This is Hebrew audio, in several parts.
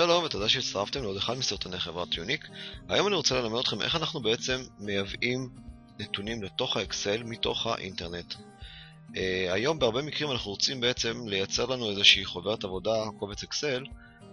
שלום ותודה שהצטרפתם לעוד אחד מסרטוני חברת יוניק. היום אני רוצה ללמד אתכם איך אנחנו בעצם מייבאים נתונים לתוך האקסל מתוך האינטרנט. היום בהרבה מקרים אנחנו רוצים בעצם לייצר לנו איזושהי חוברת עבודה, קובץ אקסל,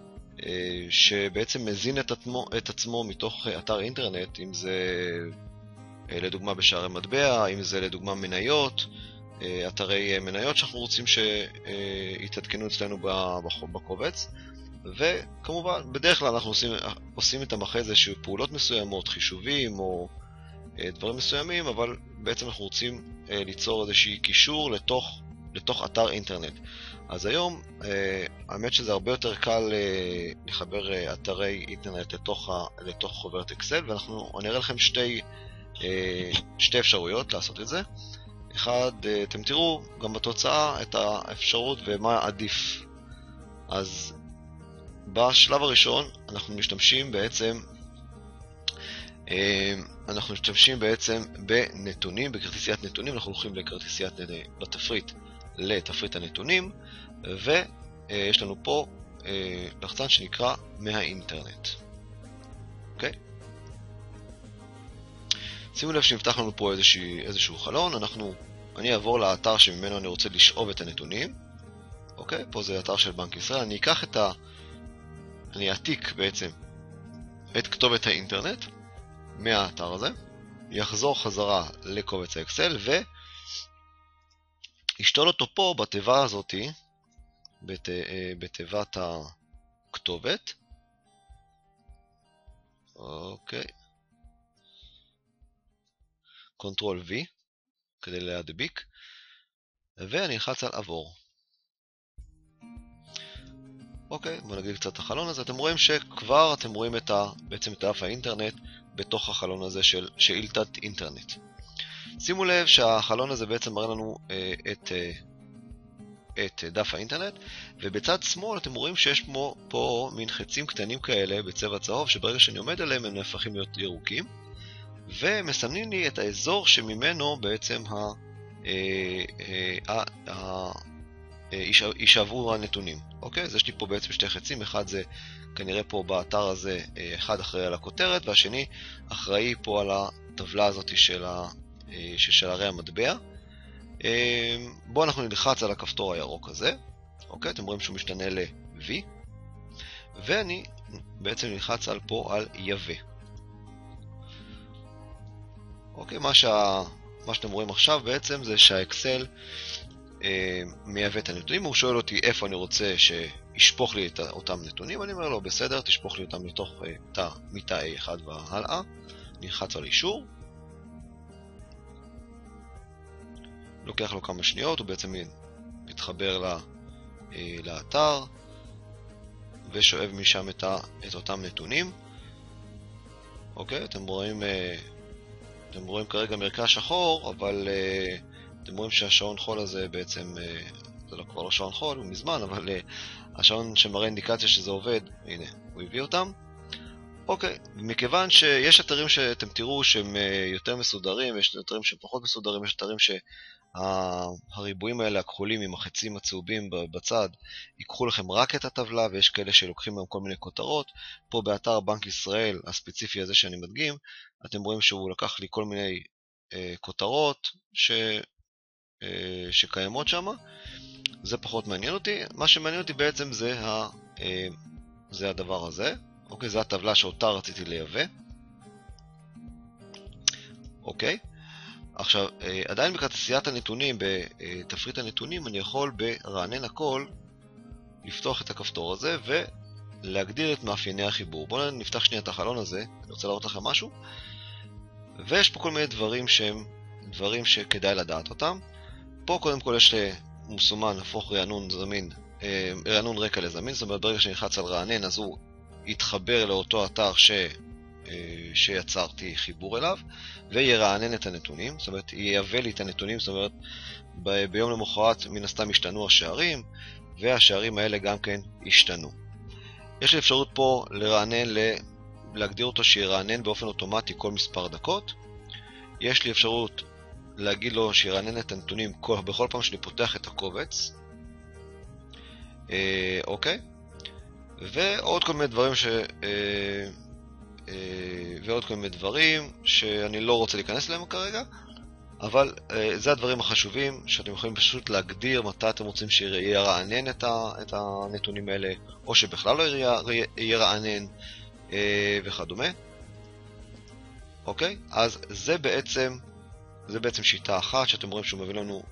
שבעצם מזין את עצמו מתוך אתר אינטרנט, אם זה לדוגמה בשערי מטבע, אם זה לדוגמה מניות, אתרי מניות שאנחנו רוצים שיתעדכנו אצלנו בקובץ. וכמובן, בדרך כלל אנחנו עושים איתם אחרי זה פעולות מסוימות, חישובים או דברים מסוימים, אבל בעצם אנחנו רוצים ליצור איזושהי קישור לתוך אתר אינטרנט. אז היום, האמת שזה הרבה יותר קל לחבר אתרי אינטרנט לתוך חוברת אקסל, ואני אראה לכם שתי אפשרויות לעשות את זה. אחד, אתם תראו גם בתוצאה את האפשרות ומה עדיף. אז בשלב הראשון אנחנו משתמשים בעצם בנתונים, בכרטיסיית נתונים. אנחנו הולכים לתפריט הנתונים, ויש לנו פה לחצן שנקרא מהאינטרנט. אוקיי? שימו לב שנפתח לנו פה איזשהו חלון. אני אעבור לאתר שממנו אני רוצה לשאוב את הנתונים. אוקיי? פה זה אתר של בנק ישראל. אני אעתיק בעצם את כתובת האינטרנט מהאתר הזה, יחזור חזרה לקובץ האקסל וישתול אותו פה בתיבה הזאת, בתיבת הכתובת. אוקיי. קונטרול V כדי להדביק, ואני אלחץ על עבור. אוקיי, בואו נגיד קצת את החלון הזה. אתם רואים שכבר אתם רואים בעצם את דף האינטרנט בתוך החלון הזה של שאילתת אינטרנט. שימו לב שהחלון הזה בעצם מראה לנו את דף האינטרנט, ובצד שמאל אתם רואים שיש פה מין חצים קטנים כאלה בצבע צהוב, שברגע שאני עומד עליהם הם נהפכים להיות ירוקים, ומסמנים לי את האזור שממנו בעצם יישאבו הנתונים. אוקיי? אז יש לי פה בעצם שתי חצים. אחד זה כנראה פה באתר הזה, אחד אחראי על הכותרת, והשני אחראי פה על הטבלה הזאת של שערי המטבע. בואו אנחנו נלחץ על הכפתור הירוק הזה. אוקיי? אתם רואים שהוא משתנה ל-V, ואני בעצם נלחץ פה על יווה. אוקיי? מה שאתם רואים עכשיו בעצם זה שהאקסל מייבא את הנתונים. הוא שואל אותי איפה אני רוצה שישפוך לי את אותם נתונים. אני אומר לו בסדר, תשפוך לי אותם לתוך מיטה A1 והלאה. נלחץ על אישור. לוקח לו כמה שניות, הוא בעצם מתחבר לאתר ושואב משם את אותם נתונים. אוקיי, אתם רואים כרגע מרכז שחור, אבל אתם רואים שהשעון חול הזה בעצם, זה כבר לא שעון חול, הוא מזמן, אבל השעון שמראה אינדיקציה שזה עובד, הנה, הוא הביא אותם. אוקיי, מכיוון שיש אתרים שאתם תראו שהם יותר מסודרים, יש אתרים שהם פחות מסודרים, יש אתרים שהריבועים האלה הכחולים עם החצים הצהובים בצד ייקחו לכם רק את הטבלה, ויש כאלה שלוקחים להם כל מיני כותרות. פה באתר בנק ישראל הספציפי הזה שאני מדגים, אתם רואים שהוא לקח לי כל מיני כותרות שקיימות שם. זה פחות מעניין אותי. מה שמעניין אותי בעצם זה הדבר הזה. אוקיי, זה הטבלה שאותה רציתי לייבא. אוקיי. עכשיו, עדיין בכרטיסיית הנתונים, בתפריט הנתונים, אני יכול ברענן הכל לפתוח את הכפתור הזה ולהגדיר את מאפייני החיבור. בואו נפתח שנייה את החלון הזה, אני רוצה להראות לכם משהו. ויש פה כל מיני דברים שכדאי לדעת אותם. פה קודם כל יש מסומן הפוך רענון רקע לזמין. זאת אומרת, ברגע שאני נלחץ על רענן, אז הוא יתחבר לאותו אתר שיצרתי חיבור אליו, וירענן את הנתונים. זאת אומרת, ייבא לי את הנתונים. זאת אומרת, ביום למחרת מן הסתם השתנו השערים, והשערים האלה גם כן השתנו. יש לי אפשרות פה להגדיר אותו שירענן באופן אוטומטי כל מספר דקות. יש לי אפשרות להגיד לו שירענן את הנתונים בכל פעם שאני פותח את הקובץ. אוקיי? ועוד כל מיני דברים ועוד כל מיני דברים שאני לא רוצה להיכנס אליהם כרגע, אבל זה הדברים החשובים שאתם יכולים פשוט להגדיר מתי אתם רוצים שירענן את הנתונים האלה, או שבכלל לא ירענן וכדומה. אוקיי? אז זה בעצם שיטה אחת שאתם רואים שהוא מביא לנו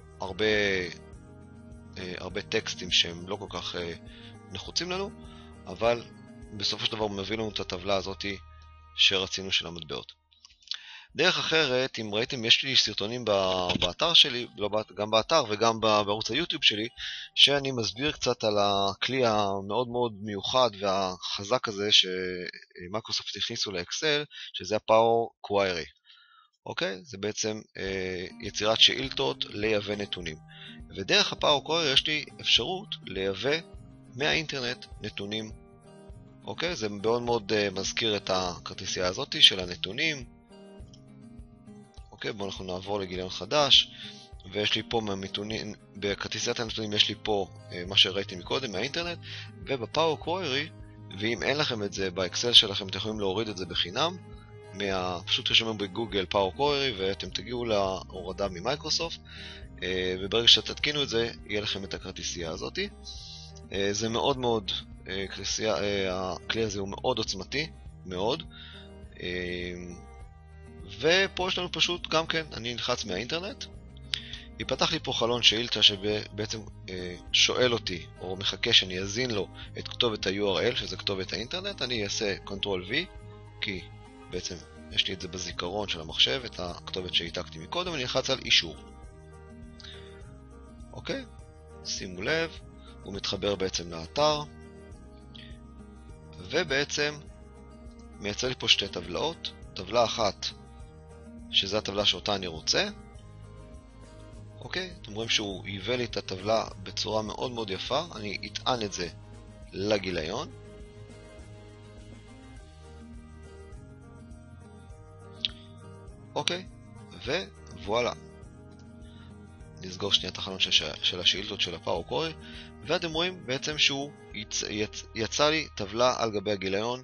הרבה טקסטים שהם לא כל כך נחוצים לנו, אבל בסופו של דבר הוא מביא לנו את הטבלה הזאת שרצינו של המטבעות. דרך אחרת, אם ראיתם, יש לי סרטונים באתר שלי, גם באתר וגם בערוץ היוטיוב שלי, שאני מסביר קצת על הכלי המאוד מאוד מיוחד והחזק הזה שמיקרוסופט הכניסו לאקסל, שזה ה-Power Query. אוקיי? זה בעצם יצירת שאילתות לייבא נתונים. ודרך ה-Power Query יש לי אפשרות לייבא מהאינטרנט נתונים. אוקיי? זה מאוד מאוד מזכיר את הכרטיסייה הזאת של הנתונים. אוקיי, בואו אנחנו נעבור לגיליון חדש, ויש לי פה בכרטיסיית הנתונים יש לי פה מה שראיתי מקודם מהאינטרנט, ובפאוור קווירי, ואם אין לכם את זה באקסל שלכם, אתם יכולים להוריד את זה בחינם, פשוט תרשמו בגוגל פאוור קווירי, ואתם תגיעו להורדה ממייקרוסופט, וברגע שתתקינו את זה, יהיה לכם את הכרטיסייה הזאת. זה מאוד מאוד, הכלי הזה הוא מאוד עוצמתי, מאוד. ופה יש לנו פשוט גם כן, אני נלחץ מהאינטרנט, ייפתח לי פה חלון שאילתה שבעצם שואל אותי, או מחכה שאני אזין לו את כתובת ה-URL, שזה כתובת האינטרנט. אני אעשה Ctrl V, כי בעצם יש לי את זה בזיכרון של המחשב, את הכתובת שהעתקתי מקודם, אני נלחץ על אישור. אוקיי? שימו לב, הוא מתחבר בעצם לאתר, ובעצם מייצר לי פה שתי טבלאות, טבלה אחת, שזו הטבלה שאותה אני רוצה. אוקיי? אתם רואים שהוא ייבא לי את הטבלה בצורה מאוד מאוד יפה. אני אטען את זה לגיליון. אוקיי? ווואלה. נסגור שנייה את החלון של השאילתות של הפאוור קווירי, ואתם רואים בעצם שהוא יצא לי טבלה על גבי הגיליון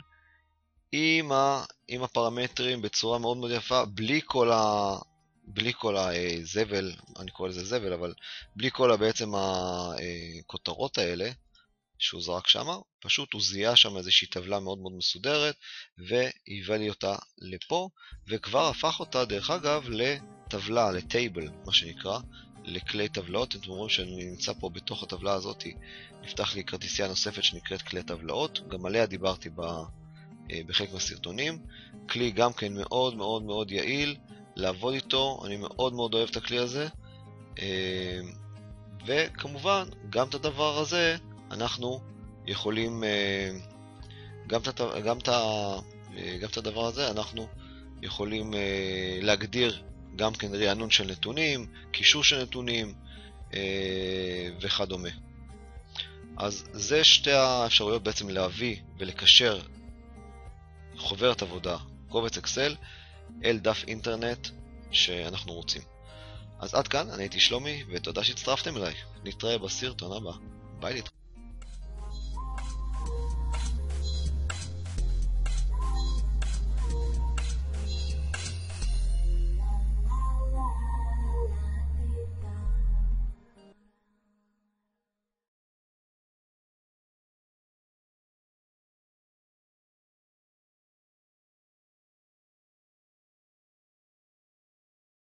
עם הפרמטרים בצורה מאוד מאוד יפה, בלי כל הזבל, אני קורא לזה זבל, אבל בלי כל בעצם הכותרות האלה שהוא זרק שם. פשוט הוא זיהה שם איזושהי טבלה מאוד מאוד מסודרת, והיווה לי אותה לפה, וכבר הפך אותה דרך אגב לטבלה, לטייבל, מה שנקרא, לכלי טבלאות. אתם רואים שאני נמצא פה בתוך הטבלה הזאת, נפתח לי כרטיסייה נוספת שנקראת כלי טבלאות, גם עליה דיברתי בחלק מהסרטונים. כלי גם כן מאוד מאוד מאוד יעיל לעבוד איתו, אני מאוד מאוד אוהב את הכלי הזה. וכמובן גם את הדבר הזה אנחנו יכולים, גם את הדבר הזה אנחנו יכולים להגדיר גם כן רענון של נתונים, קישור של נתונים וכדומה. אז זה שתי האפשרויות בעצם להביא ולקשר חוברת עבודה, קובץ אקסל, אל דף אינטרנט שאנחנו רוצים. אז עד כאן, אני הייתי שלומי, ותודה שהצטרפתם אליי. נתראה בסרטון הבא. ביי להתראות.